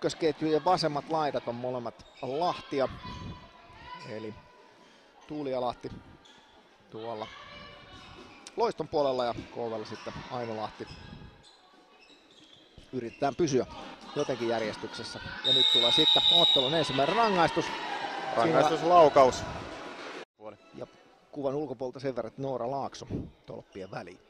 ykkösketjujen vasemmat laidat on molemmat Lahtia. Eli Tuuli ja Lahti tuolla Loiston puolella ja KV:llä sitten Aino Lahti. Yritetään pysyä jotenkin järjestyksessä. Ja nyt tulee sitten ottelun ensimmäinen rangaistus. Rangaistuslaukaus. Ja kuvan ulkopuolelta sen verran, että Noora Laakso tolppien väliin.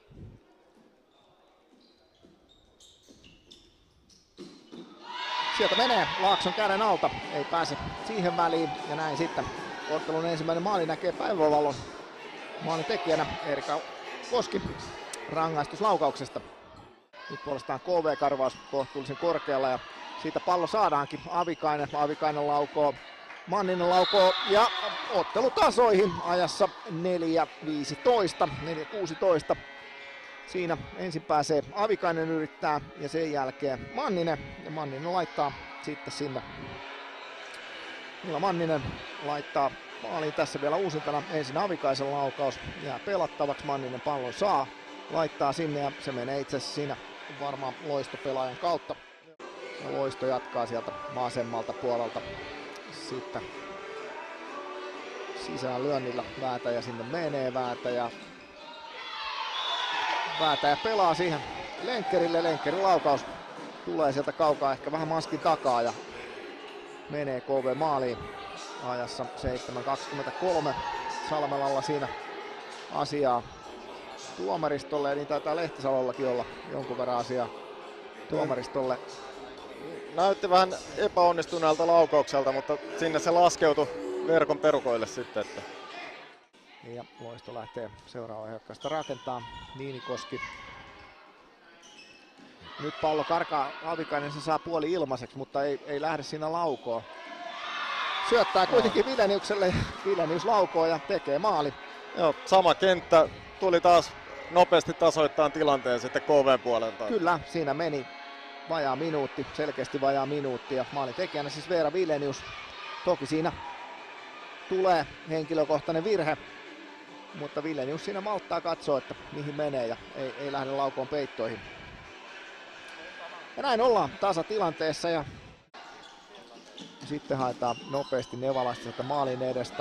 Sieltä menee Laakson käden alta, ei pääse siihen väliin ja näin sitten ottelun ensimmäinen maali näkee päivävalon. Maalin tekijänä Erika Koski rangaistuslaukauksesta. Nyt puolestaan KV-karvaus kohtuullisen korkealla ja siitä pallo saadaankin. Avikainen laukoo, Manninen laukoo ja ottelu tasoihin ajassa 4.15, 4.16. Siinä ensin pääsee Avikainen yrittää ja sen jälkeen Manninen. Ja Manninen laittaa sitten sinne. Milla Manninen laittaa maaliin tässä vielä uusintana. Ensin Avikaisen laukaus jää pelattavaksi. Manninen pallon saa. Laittaa sinne ja se menee itse asiassa siinä varmaan Loisto-pelaajan kautta. Ja Loisto jatkaa sieltä vasemmalta puolelta. Sitten sisään lyönnillä Väätäjä sinne menee. Väätäjä pelaa siihen Lenkkerille. Lenkkerin laukaus tulee sieltä kaukaa ehkä vähän maskin takaa ja menee KV maaliin ajassa 7.23. Salmelalla siinä asiaa tuomaristolle ja niin taitaa Lehtisalollakin olla jonkun verran asiaa tuomaristolle. Näytti vähän epäonnistuneelta laukaukselta, mutta sinne se laskeutui verkon perukoille sitten. Että. Ja Loisto lähtee seuraavaa hyökkäystä rakentaa. Niinikoski. Nyt pallo karkaa, Avikainen se saa puoli ilmaiseksi, mutta ei lähde siinä laukoon. Syöttää kuitenkin Vileniukselle, Vilenius laukoo ja tekee maali. Joo, sama kenttä tuli taas nopeasti tasoittaa tilanteen sitten KV puolelta. Kyllä, siinä meni vajaa minuutti, selkeästi vajaa minuutti ja maalin tekijänä siis Veera Vilenius. Toki siinä tulee henkilökohtainen virhe, mutta Vilenius siinä malttaa katsoa, että mihin menee ja ei lähde laukoon peittoihin. Ja näin ollaan tasatilanteessa ja sitten haetaan nopeasti Nevalasta sieltä maalin edestä.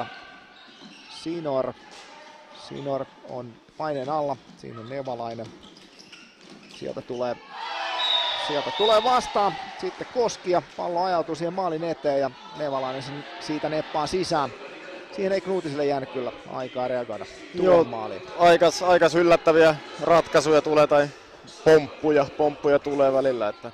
Sinor on paineen alla, siinä on Nevalainen. Sieltä tulee vastaan, sitten Koski ja pallo ajautuu siihen maalin eteen ja Nevalainen siitä neppaa sisään. Siihen ei Knuutiselle jäänyt kyllä aikaa reagoida tuohon maaliin. Aikas yllättäviä ratkaisuja tulee tai pomppuja tulee välillä. Että.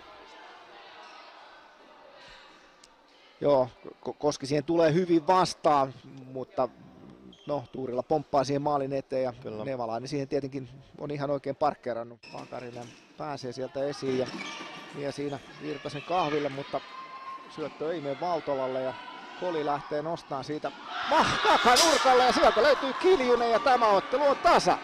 Joo, Koski siihen tulee hyvin vastaan, mutta no, Tuurilla pomppaa siihen maalin eteen ja kyllä. Nevalainen siihen tietenkin on ihan oikein parkkeerannut. Pakarinen pääsee sieltä esiin ja vie siinä Virtasen kahville, mutta syöttö ei mene Valtolalle ja Koli lähtee nostamaan siitä takanurkalle ja sieltä löytyy Kiljunen ja tämä ottelu on tasa.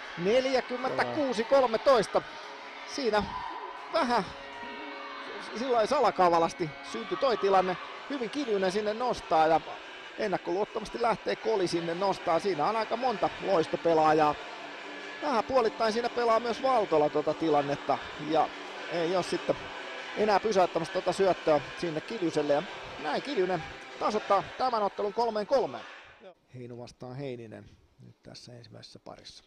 46-13. Siinä vähän silloin salakavalasti syntyi toi tilanne. Hyvin Kiljunen sinne nostaa ja ennakkoluottomasti lähtee Koli sinne nostaa. Siinä on aika monta Loistopelaajaa. Vähän puolittain siinä pelaa myös Valtola tuota tilannetta ja ei ole sitten enää pysäyttämässä tuota syöttöä sinne Kiljuselle. Ja näin Kiljunen tasoittaa tämän ottelun 3-3. Heino vastaan Heininen nyt tässä ensimmäisessä parissa.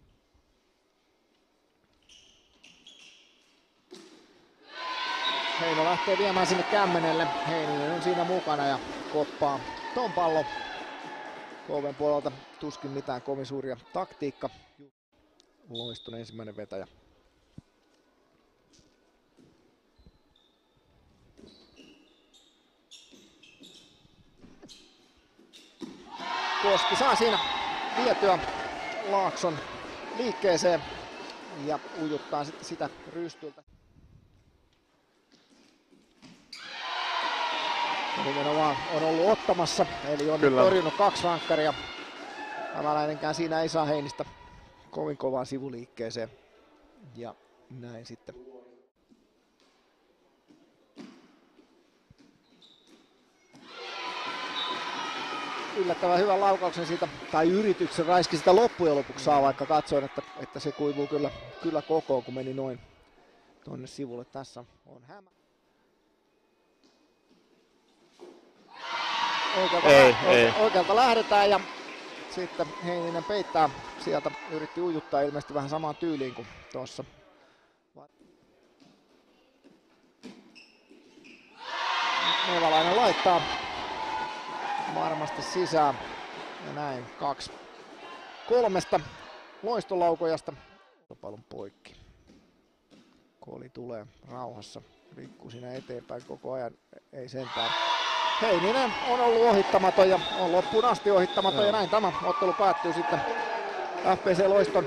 Heino lähtee viemään sinne Kämmenelle. Heininen on siinä mukana ja koppaa ton pallon. KV:n puolelta tuskin mitään kovin suuria taktiikka. Loiston ensimmäinen vetäjä. Koski saa siinä vietyä Laakson liikkeeseen ja ujuttaa sitten sitä rystyltä. Nimenomaan on ollut ottamassa, eli on torjunut 2 rankkaria. Hämäläinenkään siinä ei saa Heinistä kovin kovaan sivuliikkeeseen. Ja näin sitten. Yllättävän hyvän laukauksen siitä, tai yrityksen Raiski sitä loppujen lopuksi saa, vaikka katsoin, että se kuivuu kyllä kokoon, kun meni noin tuonne sivulle. Tässä on Hämä. oikealta lähdetään ja sitten Heininen peittää sieltä, yritti ujuttaa ilmeisesti vähän samaan tyyliin kuin tuossa. Nevalainen laittaa varmasti sisään ja näin 2-3 loistolaukojasta. Palon poikki. Koli tulee rauhassa. Rikku siinä eteenpäin koko ajan, ei sentään. Heininen on ollut ohittamaton ja on loppuun asti ohittamaton ja näin tämä ottelu päättyy sitten FPC Loiston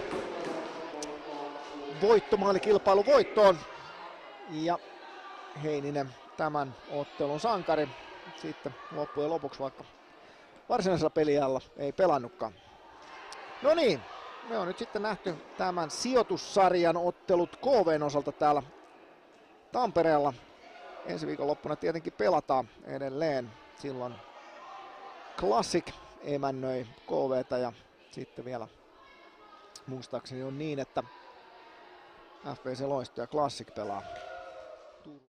voittomaalikilpailu voittoon. Ja Heininen tämän ottelun sankari sitten loppujen lopuksi, vaikka varsinaisella peliajalla ei pelannutkaan. No niin, me on nyt sitten nähty tämän sijoitussarjan ottelut KV:n osalta täällä Tampereella. Ensi viikonloppuna tietenkin pelataan edelleen. Silloin Classic emännöi KV:tä ja sitten vielä muistaakseni on niin, että FPC Loisto ja Classic pelaa